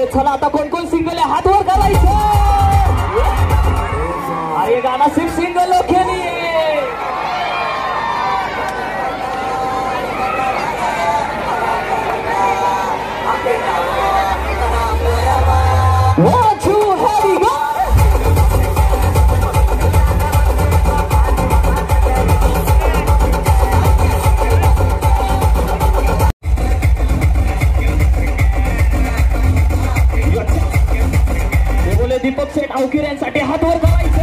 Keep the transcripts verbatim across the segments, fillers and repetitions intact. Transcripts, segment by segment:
चला आता कोण कोण सिंगल आहे हात वर करायचं। अरे गाना सिर्फ सिंगल लोग के लिए। One, two, here we go. ते बोले दीपक शेठ अवकिर यांसाठी हात वर करायचं।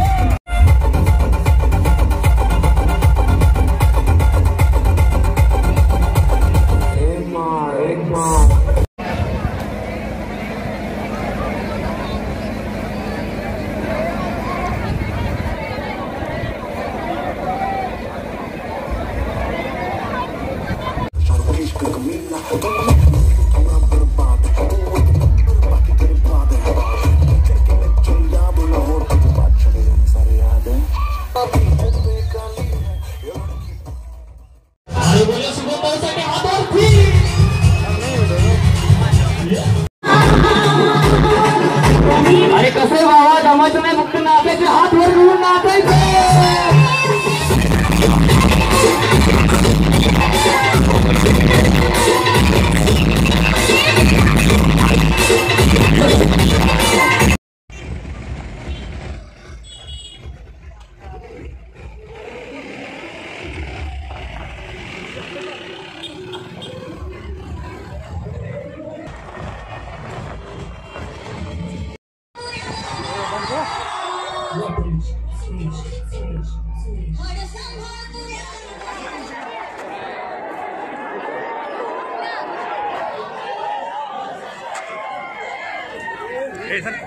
अरे कसे बाबा जमायचं नाही फक्त नाचायचे हात वर घेऊन नाचायचे। Hey, sir.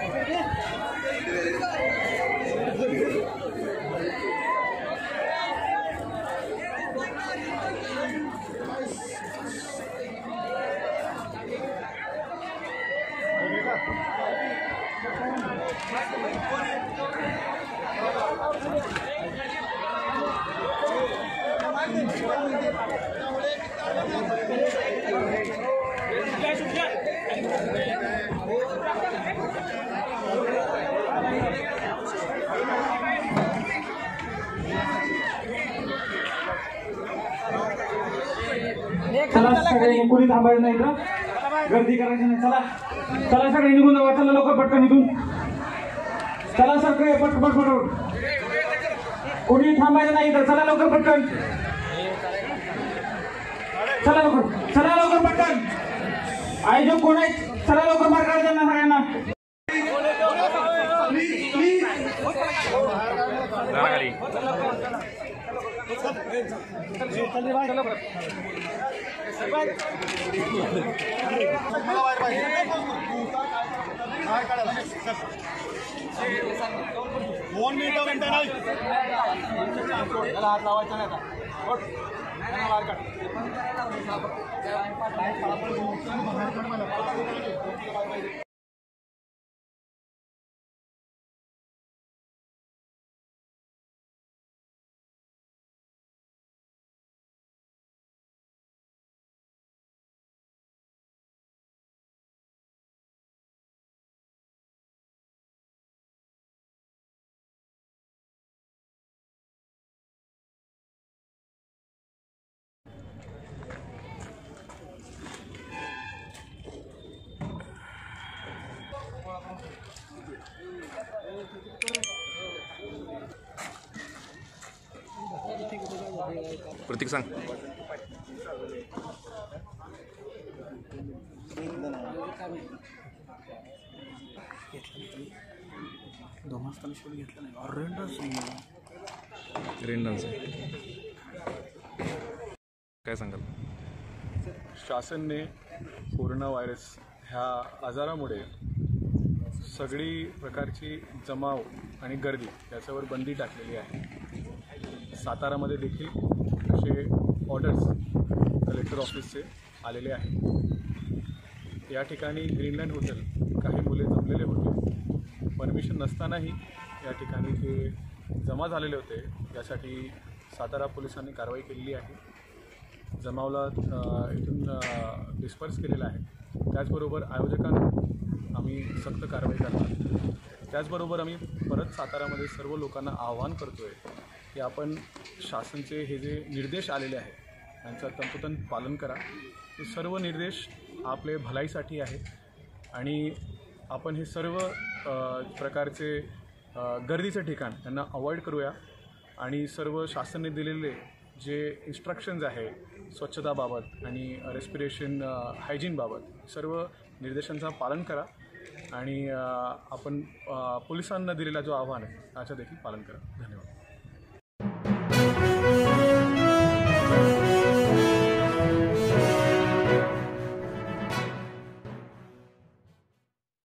चला सगळ्यांनी कोणी थांबायचं नाही तर गर्दी करायची नाही। चला चला सगळे निघून जावा। चला लवकर पटकन निघून चला सगळे पट पट पट कोणी थांबायचं नाही तर चला लवकर पटकन। चला लवकर चला लवकर पटकन। आयोजक कोण आहे चला लवकर मार्ग काढा त्यांना सगळ्यांना। दोन मिनिटं घंटा नाही हात लावायचा नाही आता। प्रतीक सांग। दोन वाजता शोध घेतला नाही ऑरेंडच रेंडांचं काय सांगाल? शासनने कोरोना व्हायरस ह्या आजारामुळे सगळी प्रकारची जमाव आणि गर्दी याच्यावर बंदी टाकलेली आहे। सातारामध्ये देखील असे ऑर्डर्स कलेक्टर ऑफिसचे आलेले आहेत। या ठिकाणी ग्रीनलँड हॉटेल काही मुले जमलेले होते, परमिशन नसतानाही या ठिकाणी ते जमा झालेले होते। यासाठी सातारा पोलिसांनी कारवाई केलेली आहे, जमावला इथून डिस्पर्स केलेला आहे। त्याचबरोबर आयोजकांना आम्ही सक्त कारवाई करणार. त्याचबरोबर आम्ही परत सातारामध्ये सर्व लोकांना आवाहन करतो आहे की आपण शासनचे हे जे निर्देश आलेले आहेत त्यांचं तंतोतंत पालन करा. हे सर्व निर्देश आपले भलाईसाठी आहेत आणि आपण हे सर्व प्रकारचे गर्दीचे ठिकाण त्यांना अवॉइड करूया आणि सर्व शासनाने दिलेले जे इन्स्ट्रक्शन्स आहे स्वच्छताबाबत आणि रेस्पिरेशन हायजीनबाबत सर्व निर्देशांचं पालन करा आणि आपण पोलिसांना दिलेला जो आव्हान आहे त्याचं देखील पालन करा. धन्यवाद.